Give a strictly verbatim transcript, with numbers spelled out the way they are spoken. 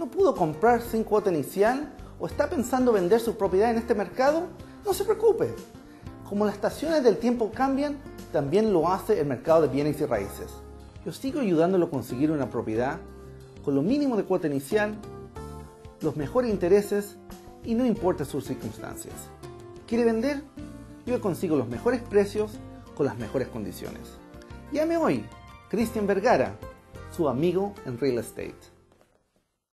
¿No pudo comprar sin cuota inicial o está pensando vender su propiedad en este mercado? No se preocupe. Como las estaciones del tiempo cambian, también lo hace el mercado de bienes y raíces. Yo sigo ayudándolo a conseguir una propiedad con lo mínimo de cuota inicial, los mejores intereses y no importa sus circunstancias. ¿Quiere vender? Yo le consigo los mejores precios con las mejores condiciones. Llame hoy, Cristian Vergara, su amigo en Real Estate.